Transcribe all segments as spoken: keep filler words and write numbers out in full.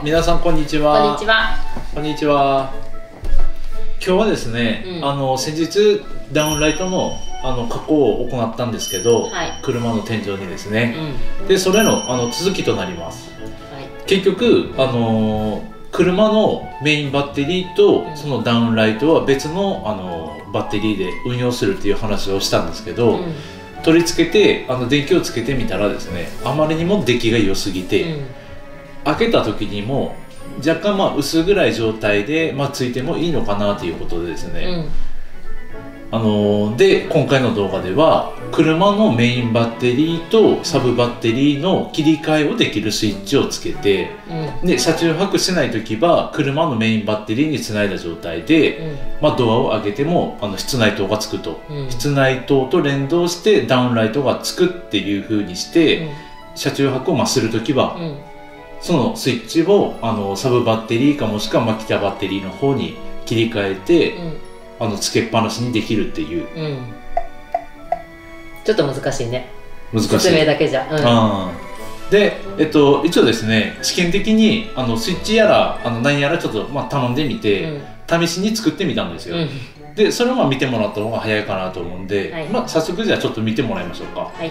皆さんこんにちは。 こんにちは。 こんにちは。今日はですね、うん、あの先日ダウンライトのあの加工を行ったんですけど、はい、車の天井にですね、うん、でそれのあの続きとなります。はい、結局あの車のメインバッテリーとそのダウンライトは別のあのバッテリーで運用するっていう話をしたんですけど、うん、取り付けてあの電気をつけてみたらですね、あまりにも出来が良すぎて、うん、開けた時にも若干まあ薄暗い状態で、まあ、ついてもいいのかなということでですね、うん、あので今回の動画では車のメインバッテリーとサブバッテリーの切り替えをできるスイッチをつけて、うん、で車中泊しない時は車のメインバッテリーにつないだ状態で、うん、まあ、ドアを開けてもあの室内灯がつくと、うん、室内灯と連動してダウンライトがつくっていう風にして、うん、車中泊をまあする時は、うん、そのスイッチをあのサブバッテリーかもしくはマキタバッテリーの方に切り替えて、うん、あのつけっぱなしにできるっていう、うん、 ちょっと難しいね。 難しい説明だけじゃ、うん、 あで、えっと、一応ですね試験的にあのスイッチやらあの何やらちょっと、まあ、頼んでみて、うん、試しに作ってみたんですよ、うん、でそれをまあ見てもらった方が早いかなと思うんで、はい、まあ、早速じゃあちょっと見てもらいましょうか。はい。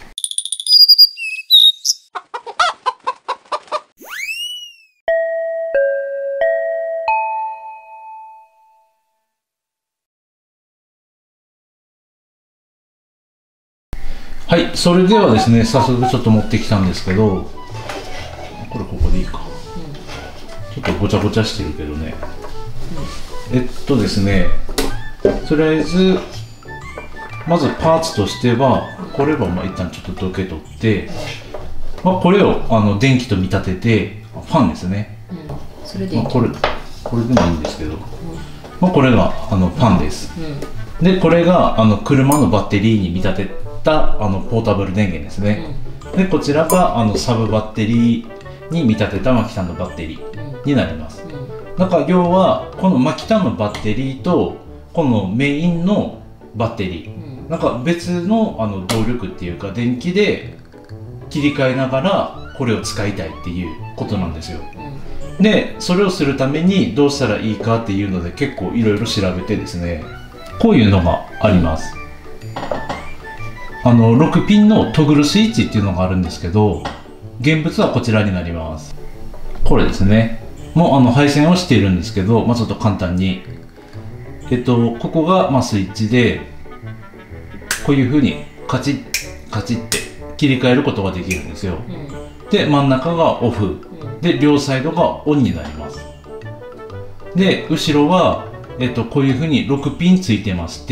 はい、それではですね、早速ちょっと持ってきたんですけど、これここでいいか、うん、ちょっとごちゃごちゃしてるけどね、うん、えっとですね、とりあえずまずパーツとしてはこれはまあ一旦ちょっとどけとって、まあ、これをあの電気と見立ててファンですね、うん、それでいい、まあ、これこれでもいいんですけど、うん、まあ、これがあのファンです、うん、でこれがあの車のバッテリーに見立てあのポータブル電源ですね、うん、でこちらがあのサブバッテリーに見立てたマキタンのバッテリーになります、うん、だから要はこのマキタンのバッテリーとこのメインのバッテリー、うん、なんか別のあの動力っていうか電気で切り替えながらこれを使いたいっていうことなんですよ、うん、でそれをするためにどうしたらいいかっていうので結構いろいろ調べてですね、こういうのがあります。あのろくピンのトグルスイッチっていうのがあるんですけど、現物はこちらになります。これですね、もうあの配線をしているんですけど、まあ、ちょっと簡単にえっとここがまあスイッチでこういうふうにカチッカチッって切り替えることができるんですよ、うん、で真ん中がオフで両サイドがオンになります。で後ろは、えっと、こういうふうにろくピンついてまして、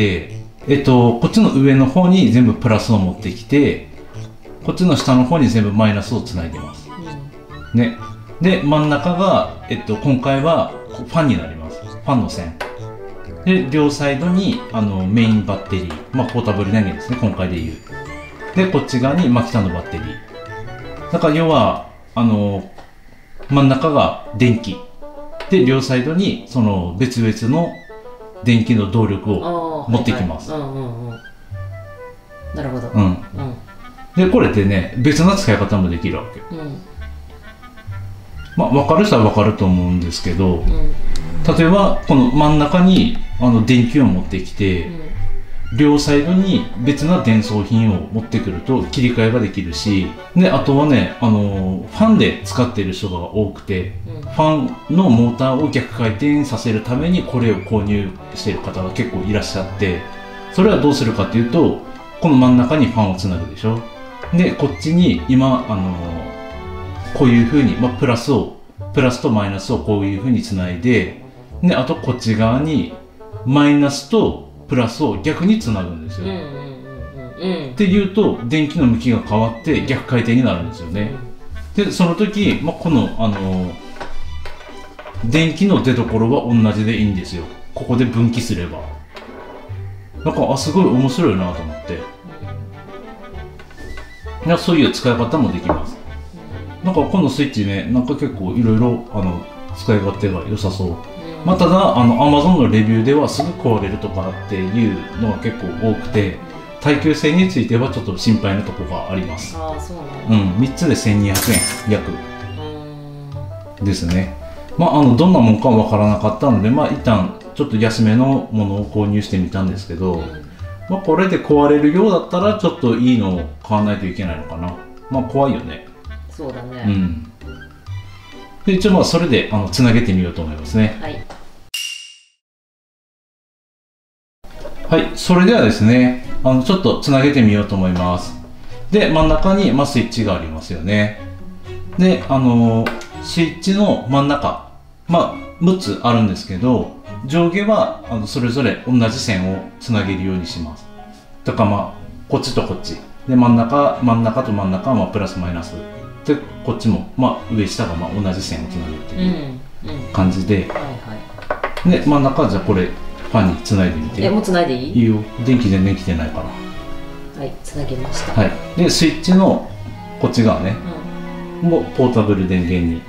えっと、こっちの上の方に全部プラスを持ってきて、こっちの下の方に全部マイナスをつないでます、うん、ね。で真ん中が、えっと、今回はファンになります。ファンの線で両サイドにあのメインバッテリー、まあ、ポータブル電源ですね今回でいう。でこっち側にマキタのバッテリーだから要はあの真ん中が電気で両サイドにその別々の電気の動力を持ってきます。なるほど、 うん、うん、でこれでね別な使い方もできるわけ、うん、まあ分かる人は分かると思うんですけど、うん、例えばこの真ん中にあの電気を持ってきて、うん、両サイドに別な電装品を持ってくると切り替えができるし、であとはねあのファンで使っている人が多くて、うん、ファンのモーターを逆回転させるためにこれを購入している方が結構いらっしゃって、それはどうするかっていうとこの真ん中にファンをつなぐでしょ。でこっちに今あのこういうふうに、まあ、プラスをプラスとマイナスをこういうふうにつないで、であとこっち側にマイナスとプラスを逆につなぐんですよ。っていうと電気の向きが変わって逆回転になるんですよね。でその時、まあ、このあの電気の出所は同じでいいんですよ。ここで分岐すればなんかあすごい面白いなと思って、そういう使い方もできます。なんかこのスイッチね、なんか結構いろいろあの使い勝手が良さそう。まあ、ただあの Amazon のレビューではすぐ壊れるとかっていうのが結構多くて、耐久性についてはちょっと心配なところがあります。 ああ、そうなんだ。 うん、みっつでせんにひゃくえん約。 ですね。まあ、あのどんなもんかわからなかったので、まあ、一旦ちょっと安めのものを購入してみたんですけど、 うん、 まあ、これで壊れるようだったらちょっといいのを買わないといけないのかな。まあ怖いよね。 そうだね。 うん。で一応まあそれであのつなげてみようと思いますね。 はい。 はい、それではですね、あのちょっとつなげてみようと思います。で、真ん中に、まあ、スイッチがありますよね。で、あのスイッチの真ん中、まあ、むっつあるんですけど、上下はあのそれぞれ同じ線をつなげるようにします。だからまあ、こっちとこっち。で、真ん中、真ん中と真ん中はまあプラスマイナス。で、こっちも、まあ、上下がまあ同じ線をつなぐっていう感じで。 はいはい。 で、真ん中はじゃあこれ、ファンにつないでみて。 え、もうつないでいい？ いいよ。電気全然来てないから。 はい、つなげました。 はい。で、スイッチのこっち側ね、 うん、 もうポータブル電源に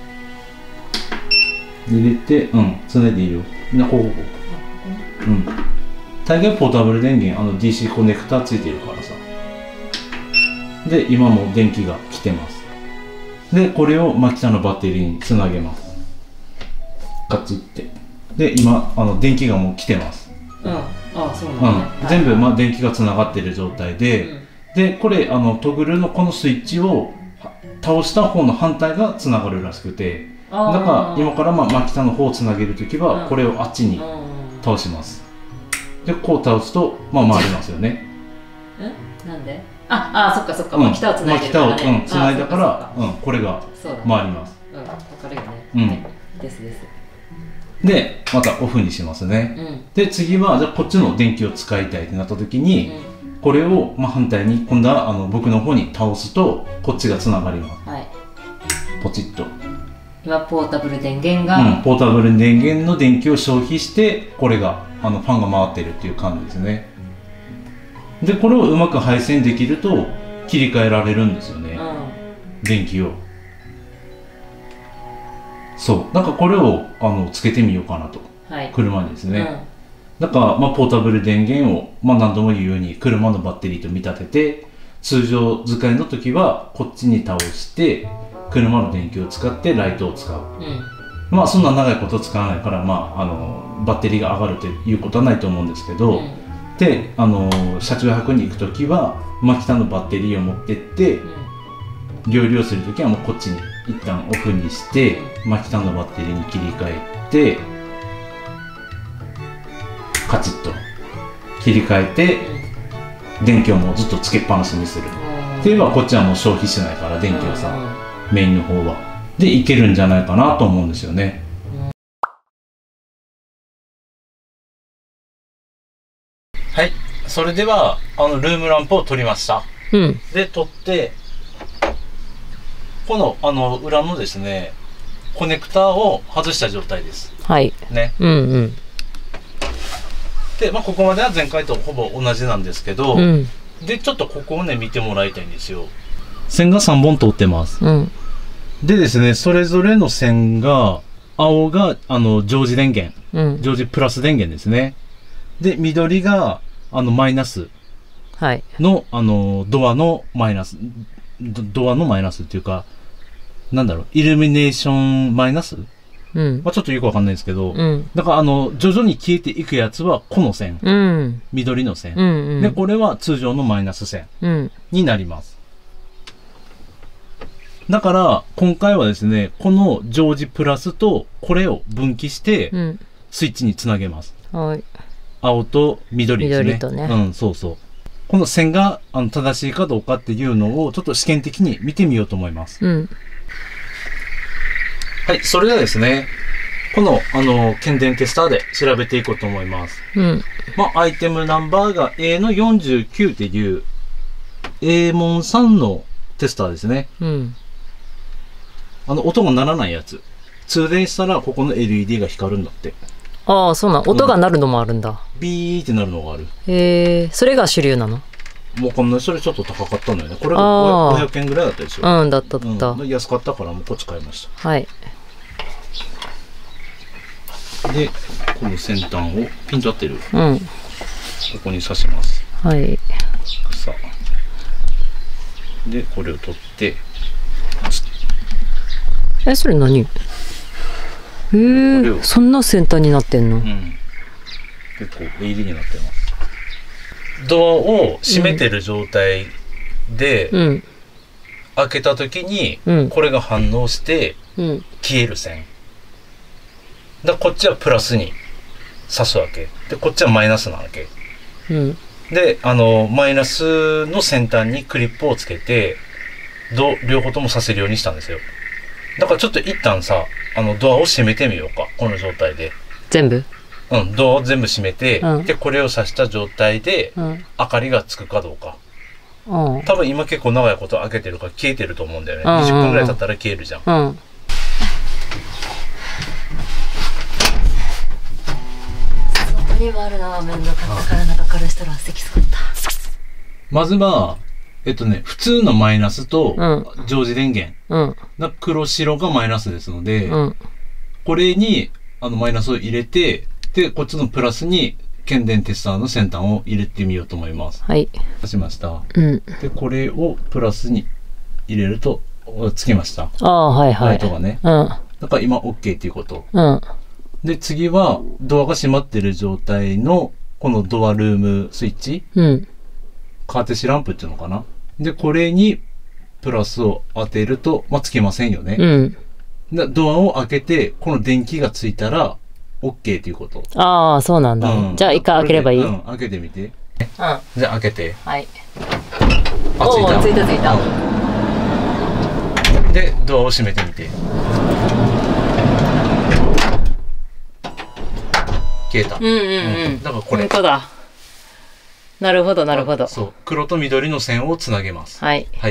入れて、うん、つないでいいよ。みんなこうこう。うん。大概ポータブル電源、あの ディーシー コネクタついてるからさ。で、今も電気が来てます。で、これをマキタのバッテリーにつなげます。ガチって。で、今、あの電気がもう来てます。 うん。ああ、そうなんだね。 うん。全部、まあ、電気がつながってる状態で、うん、で、これ、あの、トグルのこのスイッチを倒した方の反対がつながるらしくて、だから今からまあマキタの方をつなげるときは、これをあっちに倒します。で、こう倒すと、まあ回りますよね。 んなんで？あ、あ、そっかそっか、マキタをつないでるからね。 マキタを、うん、つないだから、うん、これが回ります。 うん、わかるよね。 うん。 ですです。 で、またオフにしますね。で、次は、じゃあこっちの電気を使いたいってなったときに、これをまあ反対に、今度はあの僕の方に倒すと、こっちがつながります。はい。ポチッと。 今ポータブル電源が、 うん、ポータブル電源の電気を消費してこれがあのファンが回ってるっていう感じですね。でこれをうまく配線できると切り替えられるんですよね、うん、電気を。そうだからこれをあのつけてみようかなと、はい、車にですね、うん、だから、まあ、ポータブル電源を、まあ、何度も言うように車のバッテリーと見立てて、通常使いの時はこっちに倒して車の電気を使ってライトを使う、うん、まあそんな長いこと使わないから、まあ、あのバッテリーが上がるということはないと思うんですけど、うん、であの車中泊に行く時はマキタのバッテリーを持ってって、うん、料理をする時はもうこっちに一旦オフにして、うん、マキタのバッテリーに切り替えてカチッと切り替えて、うん、電気をもうずっとつけっぱなしにする、うん、っていうのはこっちはもう消費しないから電気をさ、うんメインの方はでいけるんじゃないかなと思うんですよね、うん、はいそれではあのルームランプを取りました、うん、で取ってこのあの裏のですねコネクタを外した状態ですはいねうんうんで、まあ、ここまでは前回とほぼ同じなんですけど、うん、でちょっとここをね見てもらいたいんですよ。線がさんぼん通ってます、うん、でですねそれぞれの線が青があの常時電源、うん、常時プラス電源ですね。で緑があのマイナスの、はい、あのドアのマイナス ド, ドアのマイナスっていうかなんだろうイルミネーションマイナス、うんまあ、ちょっとよくわかんないですけど、うん、だからあの徐々に消えていくやつはこの線、うん、緑の線、うんうん、でこれは通常のマイナス線になります、うん、だから今回はですねこの常時プラスとこれを分岐してスイッチにつなげます、うんはい、青と緑ですね緑とねうんそうそうこの線があの正しいかどうかっていうのをちょっと試験的に見てみようと思います、うんはい、それではですね、この、あの、検電テスターで調べていこうと思います。うん。まあ、アイテムナンバーが エー のよんじゅうきゅうっていう、エーモンさんのテスターですね。うん。あの、音が鳴らないやつ。通電したら、ここの エルイーディー が光るんだって。 ああ、そうなん。音が鳴るのもあるんだ。うん、 ビーってなるのがある。 へえ、それが主流なの？ もうこんなそれちょっと高かったのよね。これがごひゃくえんぐらいだったでしょ。 うん、だっただった、 うん。安かったからもうこっち買いました。 はい。 で、この先端をピンと合ってる。うん。ここに刺します。 はい。 さあ。で、これを取って、 え、それ何？へえ、そんな先端になってんの？ うん、結構鋭利になってます。ドアを閉めてる状態で、うん、開けた時にこれが反応して消える線、だからこっちはプラスに刺すわけで、こっちはマイナスなわけ、うん、であのマイナスの先端にクリップをつけてど両方とも刺せるようにしたんですよ。だからちょっと一旦さ、あのドアを閉めてみようか、この状態で全部、 うん、ドアを全部閉めて、うん、でこれを刺した状態で、うん、明かりがつくかどうか、うん、多分今結構長いこと開けてるから消えてると思うんだよね、うんうんうん、にじゅっぷんぐらい経ったら消えるじゃん、うん、 外にはあるのは面倒かったから中からしたら席すかった。 まずはえっとね、普通のマイナスと常時電源、うん、黒白がマイナスですので、うん、これにあのマイナスを入れて、でこっちのプラスに検電テスターの先端を入れてみようと思います。はい。出しました。うん、でこれをプラスに入れるとつきました。 ああ、はいはい。 ライトがね。うん。だから今 OK っていうこと。うん。で次はドアが閉まってる状態のこのドアルームスイッチ。うん。カーテシランプっていうのかな。で、これにプラスを当てると、まあ、つけませんよね。うん。でドアを開けて、この電気がついたら、OK っていうこと。 ああ、そうなんだ。うん、じゃあ、一回開ければいい？ うん、開けてみて。うん。じゃあ、開けて。 はい。 あ、ついた。 ついたついた。 うん、で、ドアを閉めてみて。消えた。うんうんうん。うん、だからこれ。 本当だ。なるほどなるほど。 そう、黒と緑の線をつなげます。はい。はい。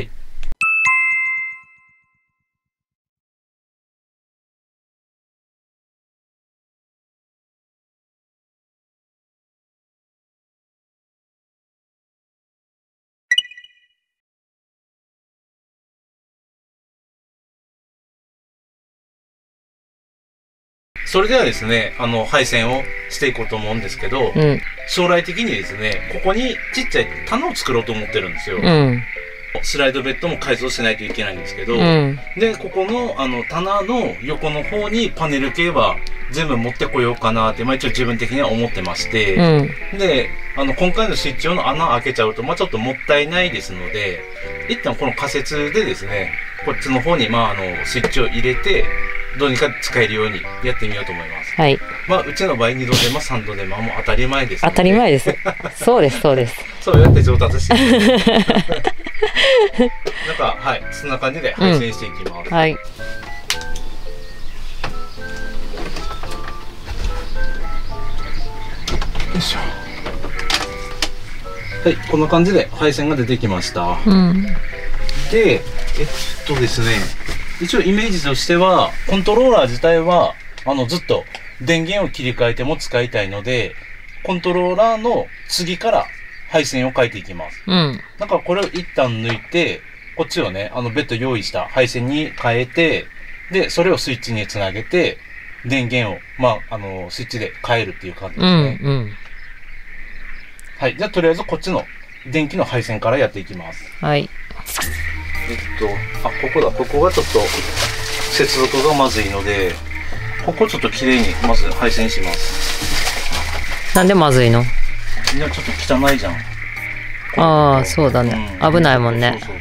それではですね、あの配線をしていこうと思うんですけど、うん、将来的にですね、ここにちっちゃい棚を作ろうと思ってるんですよ。うん、スライドベッドも改造しないといけないんですけど、うん、でここのあの棚の横の方にパネル系は全部持ってこようかなって、まあ、一応自分的には思ってまして、うん、であの今回のスイッチ用の穴開けちゃうと、まあ、ちょっともったいないですので、一旦この仮設でですね、こっちの方に、まあ、あのスイッチを入れてどうにか使えるようにやってみようと思います。はい。まあうちの場合にど手間さんど手間も当たり前です、 ね。当たり前です。そうですそうです。 そうやって上達してる。なんかはい、そんな感じで配線していきます。うん、はい。よいしょ。はい、こんな感じで配線が出てきました。うん、で、えっとですね。一応イメージとしてはコントローラー自体はあのずっと電源を切り替えても使いたいので、コントローラーの次から配線を変えていきます。うん。だからこれを一旦抜いて、こっちをね、あの別途用意した配線に変えて、でそれをスイッチにつなげて電源をまああのスイッチで変えるっていう感じですね。うん、うん。はい、じゃあとりあえずこっちの電気の配線からやっていきます。はい。えっと、あ、ここだ。ここがちょっと接続がまずいので、ここちょっときれいにまず配線します。 なんでまずいの？いや、ちょっと汚いじゃん。 ああ、そうだね、うん。危ないもんね。そうそう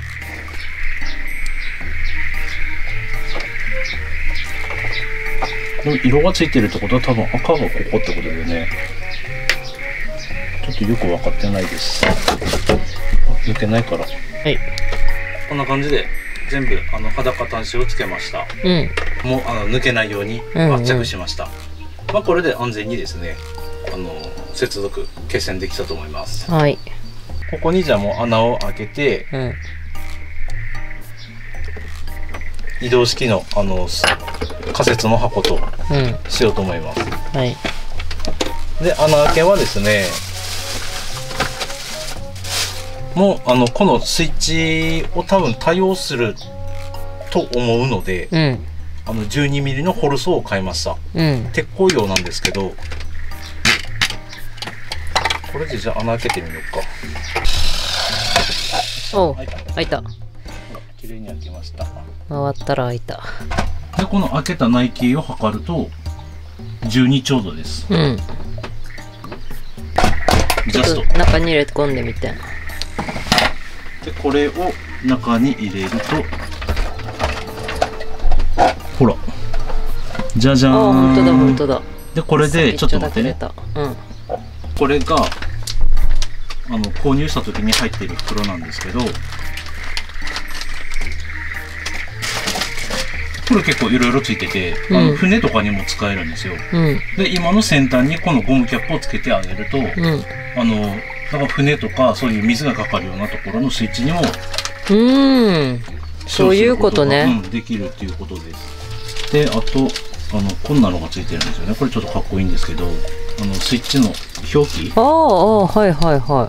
そう。色がついてるってことは多分赤がここってことだよね。ちょっとよく分かってないです。抜けないから。はい。こんな感じで全部あの裸端子をつけました。うん、もうあの抜けないように圧着しました。うんうん、まあこれで安全にですね、あの接続決線できたと思います。はい。ここにじゃあもう穴を開けて、うん、移動式のあの仮設の箱としようと思います。うん、はい。で穴開けはですね。もうあのこのスイッチを多分対応すると思うので、うん、あのじゅうにミリのホルソーを買いました。うん、鉄鋼用なんですけど、これでじゃあ穴開けてみようか。 おう、開いた。開いた。 綺麗に開きました。 回ったら開いた。 でこの開けた内径を測るとじゅうにちょうどです。 うん。 ジャスト。 中に入れ込んでみて。 でこれを中に入れると、ほら、じゃじゃーん。 ああ、本当だ本当だ。 でこれでちょっと待ってね。 うん。 これがあの購入した時に入っている袋なんですけど、これ結構いろいろついてて、うん、あの船とかにも使えるんですよ。うん、で今の先端にこのゴムキャップをつけてあげると、うん、あのだから船とかそういう水がかかるようなところのスイッチにも、 うんそういうことね、 うん、できるっていうことです。であとあのこんなのがついてるんですよね。これちょっとかっこいいんですけど、あのスイッチの表記、 ああはいはいはい、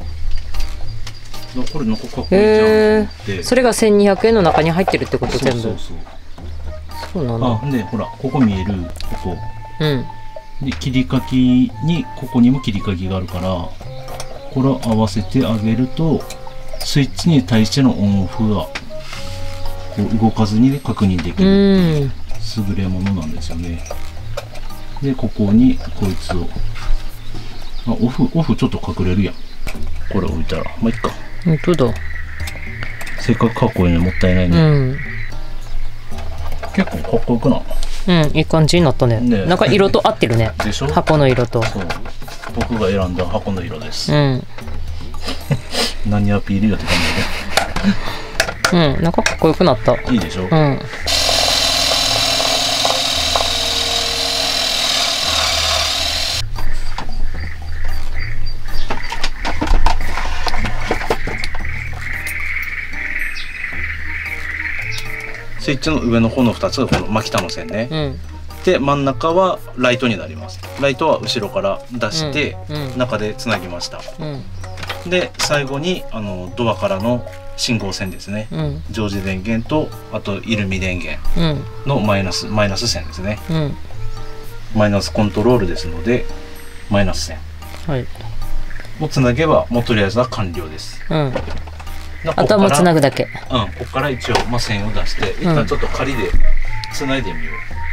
これなんかかっこいいじゃんと思って、 それがせんにひゃくえんの中に入ってるってこと？全部そうそうそう、 そうなんだ。 あでほらここ見える、ここ、 うん、 で切り欠きにここにも切り欠きがあるから、これを合わせてあげるとスイッチに対してのオンオフがこう動かずに、ね、確認できるっていう優れものなんですよね。でここにこいつを、あオフオフちょっと隠れるやん、これ置いたら。まあいっか。 本当だ。 せっかくかっこいいのにもったいないね。うん、結構かっこよくな。 うん、いい感じになったね。ね、なんか色と合ってるね。 でしょ？ 箱の色と。 そう。僕が選んだ箱の色です。 うん。 何アピールよって感じで。うん、なんかかっこよくなった。 いいでしょ？うん。スイッチの上の方のふたつがこの真北の線ね、うん、で真ん中はライトになります。ライトは後ろから出して中でつなぎました、うんうん、で最後にあのドアからの信号線ですね、うん、常時電源とあとイルミ電源のマイナス、マイナス線ですね、うん、マイナスコントロールですのでマイナス線をつなげばもうとりあえずは完了です、うん、 あとはもうつなぐだけ。 うん、ここから一応、まあ、線を出して一旦ちょっと仮でつないでみよ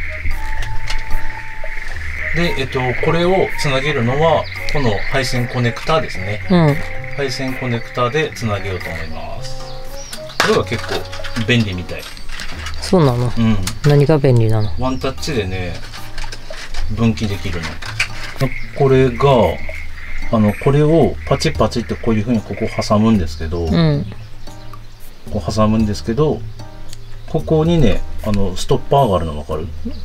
う、うん、で、えっと、これをつなげるのはこの配線コネクタですね、うん、配線コネクタでつなげようと思います。これは結構便利みたい。 そうなの、 うん、 何が便利なの？ ワンタッチでね分岐できるの。これがあのこれをパチパチってこういうふうにここ挟むんですけど、うん、こう挟むんですけど、ここにねあのストッパーがあるの分かる？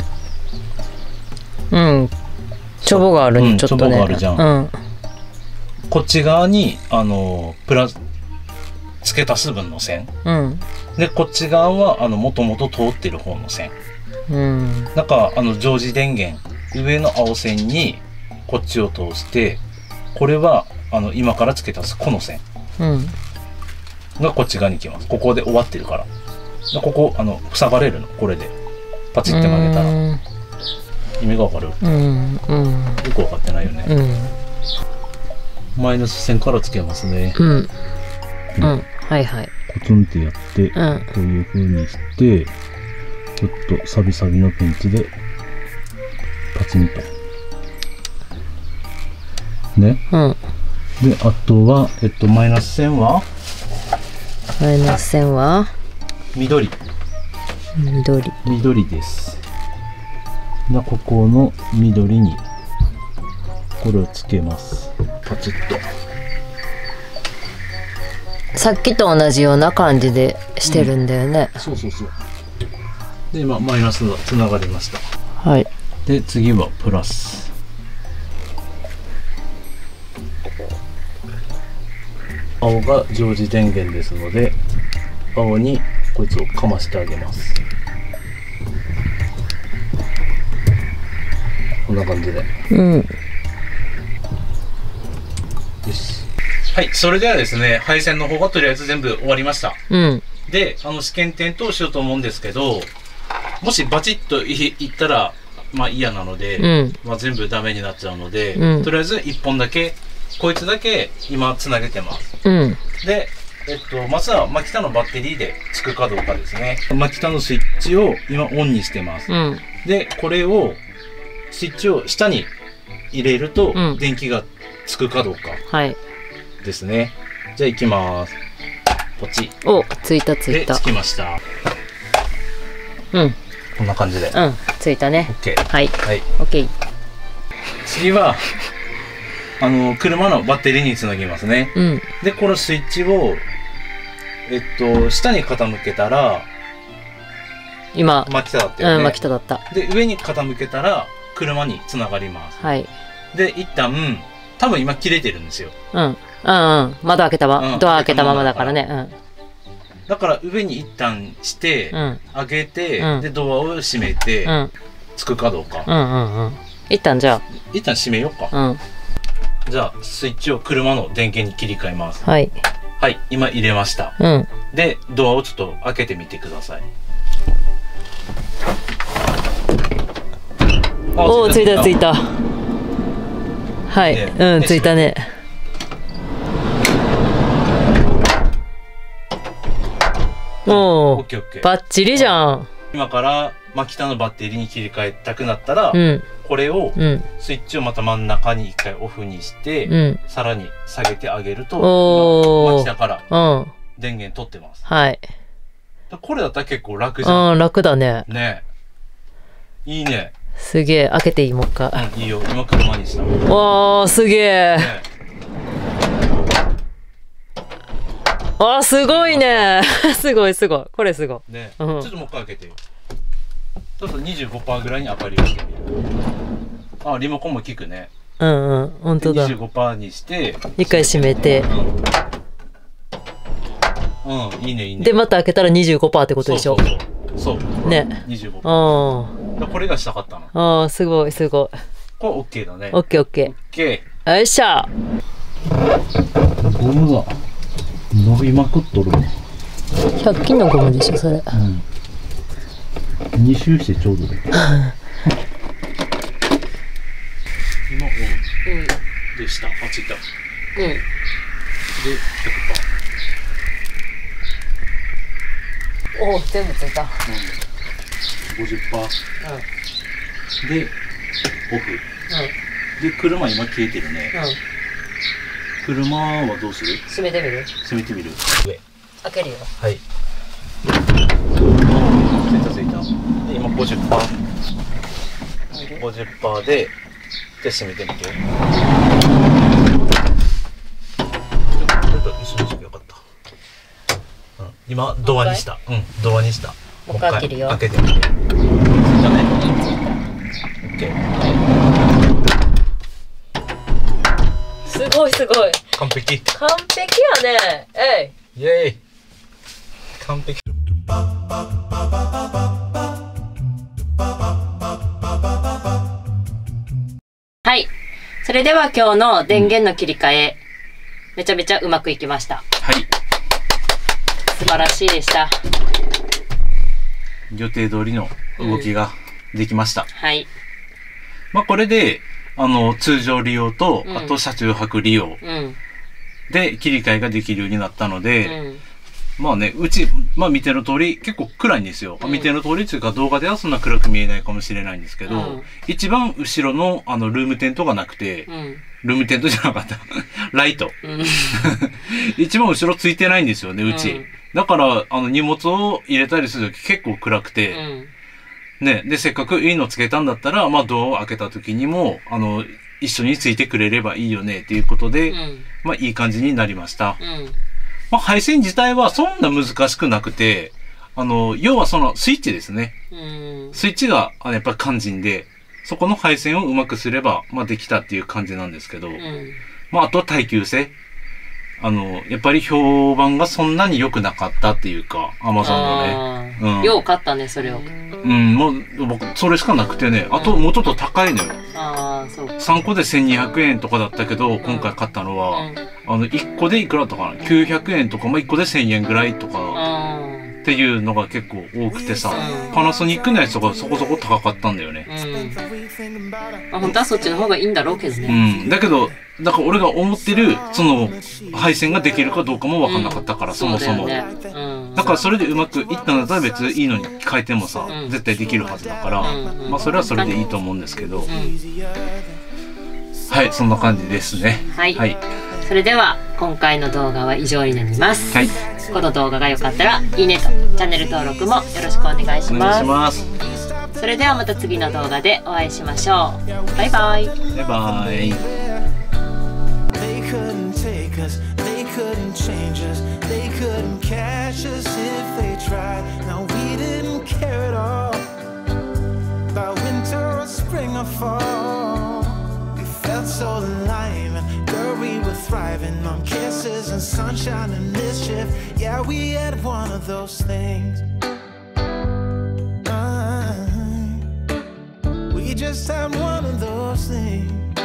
うん、チョボがあるね、うん、ちょっとね。チョボがあるじゃん。うん、 こっち側にあのプラ付け足す分の線、うん、でこっち側はあのもともと通ってる方の線、うん、なんかあの常時電源上の青線にこっちを通して、これはあの今から付け足すこの線がこっち側に行きます。ここで終わってるから。ここあの塞がれるの、これでパチって曲げたら。意味がわかる？うん、うん、よくわかってないよね、うん、マイナス線から付けますね。うん、うんうん、はいはい。 コツンってやって、うん、こういう風にしてちょっとサビサビのペンチでパチンとね、うん、であとはえっとマイナス線はマイナス線は緑緑緑です。でここの緑にこれをつけます。パチッとさっきと同じような感じでしてるんだよね、 うん、そうそうそう。で今マイナスがつながりました。 はい。 で次はプラス。青が常時電源ですので青にこいつをかましてあげます。こんな感じで、うん、よし。はい、それではですね配線の方がとりあえず全部終わりました、うん、であの試験点灯しようと思うんですけど、もしバチッといったらまあ嫌なので、うん、まあ全部ダメになっちゃうので、うん、とりあえずいっぽんだけこいつだけ今つなげてます、うん、でえっと、まずはマキタのバッテリーでつくかどうかですね。マキタのスイッチを今オンにしてます。 うん、 で、これを、スイッチを下に入れると、 うん、 電気がつくかどうかはいですね。じゃあ行きます。ポチ。 お、ついたついで、 た。 つきました。 うん、 こんな感じで。 うん、ついたね。 OK。 はい、 はい。 OK。 次は、あの、車のバッテリーにつなぎますね。 うん、 で、このスイッチを、えっと、下に傾けたら、 今マキタだったよね。 うん、マキタだった。 で、上に傾けたら、車につながります。 はい。 で、一旦、多分今切れてるんですよ。 うん、うん、うん、窓開けたま、 うんドア開けたままだからね。うん。 だから上に一旦して、 うん、 上げて、 うん、 で、ドアを閉めて、 うん、 つくかどうか。 うん、うん、うん。一旦じゃ一旦閉めようか。 あ。うん。 じゃあ、スイッチを車の電源に切り替えます。 はい。 はい、今入れました。 うん。 で、ドアをちょっと開けてみてください。 おお、ついたついた。はい、 ねうん、ついたね。おお、 オッケーオッケー。 バッチリじゃん。 今からマキタのバッテリーに切り替えたくなったら、 うん、 これを、 うん、 スイッチをまた真ん中に一回オフにして、 うん、 さらに下げてあげると、 おー今マキタからうん、 電源取ってます。 はい。 これだったら結構楽じゃん。 うん、楽だね。 ねえ。いいね。 すげえ、開けていいもう一回。 うん、いいよ。今車にした。ねわあ、すげえ。 え。 わあ、すごいね。すごいすごい。これすごい。 ねえ、 うんちょっともう一回開けてよ。ちょっと にじゅうごパーセント ぐらいに明かりをつけてみる。あ、リモコンも効くね。 うんうん、本当だ。 にじゅうごパーセント にして、 一回閉めて。 うん、うん、いいねいいね。 で、また開けたら にじゅうごパーセント ってことでしょ。 そうそうそう。そう。 ね。 にじゅうごパーセント。 あこれがしたかったの。 あ、ああ、すごいすごい。 これ OK だね。 オッケーオッケ OK。 ー。よいしょ。 ゴムが伸びまくっとるね。 ひゃく均のゴムでしょ、それ。 うん。に周してちょうどだよ。今オン。 うん。 でした。あ、ついた。 うん。 で、ひゃくパーセント。 おお、全部ついた。 うん。ごじゅっパーセント。で、オフ。で、車今消えてるね。 うん。うん。 車はどうする？ 閉めてみる？ 閉めてみる？上。 開けるよ。 はい。ついたついた。で、今 ごじゅっパーセント。ごじゅっパーセント で、で、閉めてみて。ちょっと一緒にしてよかった。うん、今、ドアにした。うん、ドアにした。 もう一回開けるよ。 開けてみて。ついたね。オッケー。 すごいすごい。 完璧。 完璧やね。えい。 イエーイ。完璧。 はい。それでは今日の電源の切り替え、めちゃめちゃうまくいきました。 はい。 素晴らしいでした。 予定通りの動きができました。 うん、はい。 まあこれで、あの、通常利用と、 うん、 あと車中泊利用で切り替えができるようになったので、うん、まあね、うち、まあ見ての通り結構暗いんですよ。うん、見ての通りというか動画ではそんな暗く見えないかもしれないんですけど、うん、一番後ろのあのルームテントがなくて、うん、ルームテントじゃなかった。ライト。うん、一番後ろついてないんですよね、うち。うん、だから、あの荷物を入れたりするとき結構暗くて、うんね。で、せっかくいいのつけたんだったら、まあ、ドアを開けた時にも、あの、一緒についてくれればいいよね、っていうことで、うん、まあ、いい感じになりました。うん、まあ、配線自体はそんな難しくなくて、あの、要はそのスイッチですね。うん、スイッチが、あのやっぱり肝心で、そこの配線をうまくすれば、まあ、できたっていう感じなんですけど、うん、まあ、あとは耐久性。あの、やっぱり評判がそんなに良くなかったっていうか、アマゾンのね。うん。 よう買ったね、それを。 うん、もう、僕、それしかなくてね。あと、もうちょっと高いのよ。 ああ、そう。 さんこでせんにひゃくえんとかだったけど、今回買ったのは、あの、いっこでいくらだったかな ?きゅうひゃくえんとか、まあ、いっこでせんえんぐらいとか、 っていうのが結構多くてさ、パナソニックのやつとかそこそこ高かったんだよね。 うん。まあ、本当はそっちの方がいいんだろうけどね。 うん。だけど、だから俺が思ってる、その、配線ができるかどうかも分かんなかったから、うん、そもそも。だ, ねうん、だからそれでうまくいったんだったら別にいいのに変えてもさ、うん、絶対できるはずだから、うんうん、まあそれはそれでいいと思うんですけど、うん、はい、そんな感じですね。 はい。はい、それでは、今回の動画は以上になります。はい。この動画が良かったら、いいねとチャンネル登録もよろしくお願いします。お願いします。それではまた次の動画でお会いしましょう。バイバイ。 バイバイ。 They couldn't change us, they couldn't catch us if they tried. Now we didn't care at all about winter or spring or fall. We felt so alive and girl we were thriving on kisses and sunshine and mischief. Yeah, we had one of those things. uh, We just had one of those things.